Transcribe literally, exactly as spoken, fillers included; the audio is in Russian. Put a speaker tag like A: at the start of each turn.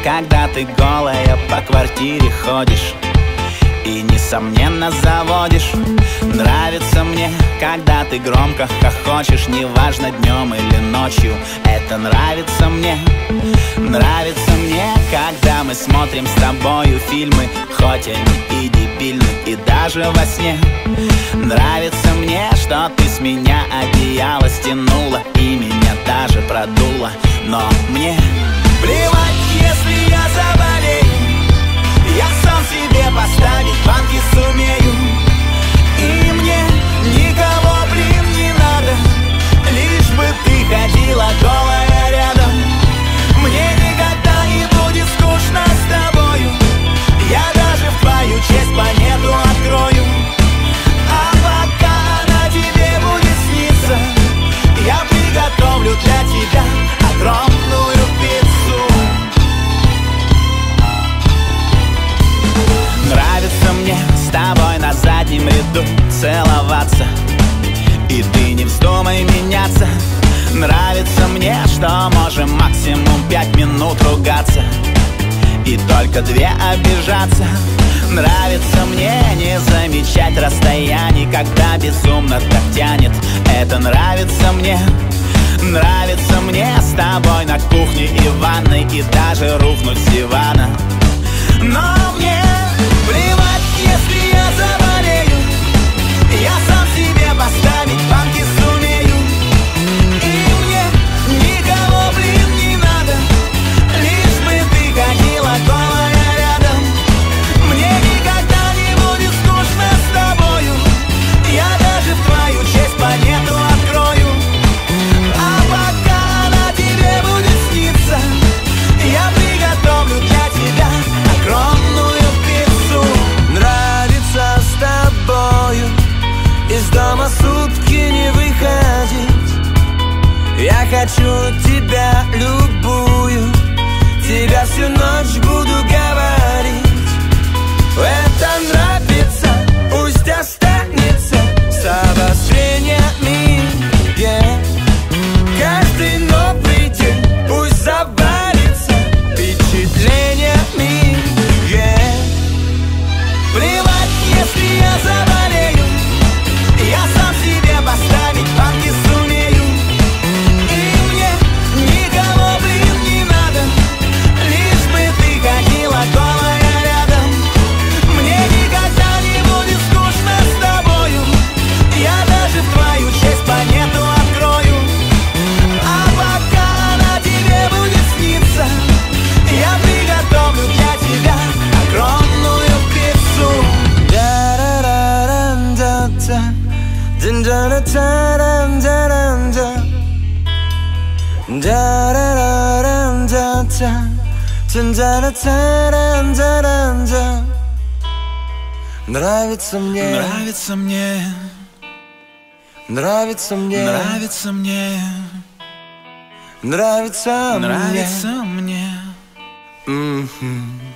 A: когда ты голая по квартире ходишь и, несомненно, заводишь. Нравится мне, когда ты громко хохочешь, неважно, днем или ночью. Это нравится мне. Нравится мне, когда мы смотрим с тобою фильмы, хоть они и дебильны, и даже во сне. Нравится мне, что ты с меня одеяло стянула и меня даже продула. Но мне плевать, если я заболею, я сам себе поставить банки сумею. И мне никого, блин, не надо, лишь бы ты ходила голая рядом. Мне никогда не будет скучно с тобою, я даже в твою честь планету открою. А пока она тебе будет сниться, я приготовлю для тебя огромную пиццу. Нравится мне с тобой на заднем ряду целоваться, и ты не вздумай меняться. Нравится мне, что можем максимум пять минут ругаться и только две обижаться. Нравится мне не замечать расстояний, когда безумно так тянет. Это нравится мне. Нравится мне с тобой на кухне и ванной, и даже рухнуть с дивана. Но мне плевать, если я заболею, я сам себе поставить банки сумею. И мне никого, блин, не надо, лишь бы ты ходила голая рядом. Мне никогда не будет скучно с тобою, я даже в твою честь планету открою. А пока она тебе будет сниться, я приготовлю для тебя огромную пиццу. Нравится с тобою из дома сутки не выходить. Я хочу тебя любую, тебя всю ночь буду говорить. Это нравится, пусть останется с обострениями, yeah. Каждый новый день пусть завалится впечатлениями, yeah. Плевать, если я заболею, я сам себе поставить банки сумею. И мне никого, блин, не надо, лишь бы ты ходила голая рядом. Мне никогда не будет скучно с тобою, я даже в твою честь планету открою. А пока она тебе будет сниться, я приготовлю для тебя огромную пиццу. Нравится мне, нравится мне, нравится мне, нравится мне, нравится, нравится мне. Mm-hmm.